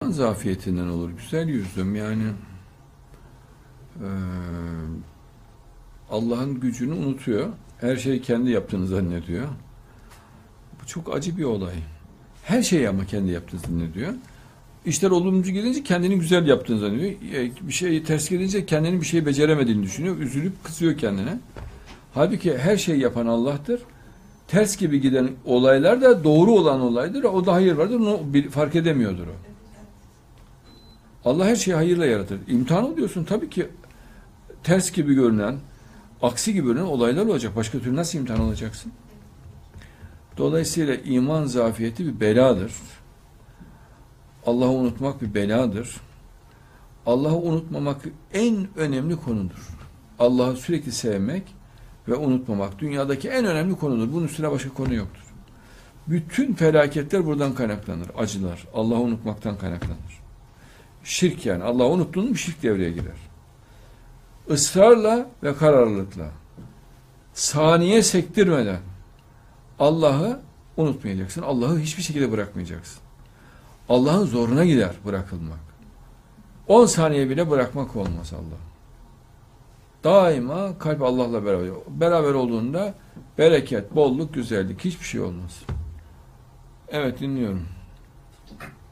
zafiyetinden olur. Güzel yüzdüm yani. Eee, Allah'ın gücünü unutuyor. Her şeyi kendi yaptığını zannediyor. Bu çok acı bir olay. Her şeyi ama kendi yaptığını zannediyor. İşler olumcu gelince kendini güzel yaptığını zannediyor. Bir şey ters gelince kendini bir şey beceremediğini düşünüyor. Üzülüp kızıyor kendine. Halbuki her şeyi yapan Allah'tır. Ters gibi giden olaylar da doğru olan olaydır. O da hayır vardır. Onu fark edemiyordur o. Allah her şeyi hayırla yaratır. İmtihan oluyorsun. Tabii ki ters gibi görünen, aksi gibi görünen olaylar olacak. Başka türlü nasıl imtihan olacaksın? Dolayısıyla iman zafiyeti bir beladır. Allah'ı unutmak bir beladır. Allah'ı unutmamak en önemli konudur. Allah'ı sürekli sevmek ve unutmamak dünyadaki en önemli konudur. Bunun üstüne başka konu yoktur. Bütün felaketler buradan kaynaklanır. Acılar. Allah'ı unutmaktan kaynaklanır. Şirk yani. Allah'ı unuttuğun bir şirk devreye girer. Israrla ve kararlılıkla, saniye sektirmeden Allah'ı unutmayacaksın. Allah'ı hiçbir şekilde bırakmayacaksın. Allah'ın zoruna gider bırakılmak. 10 saniye bile bırakmak olmaz Allah. Daima kalp Allah'la beraber. Beraber olduğunda bereket, bolluk, güzellik hiçbir şey olmaz. Evet, dinliyorum.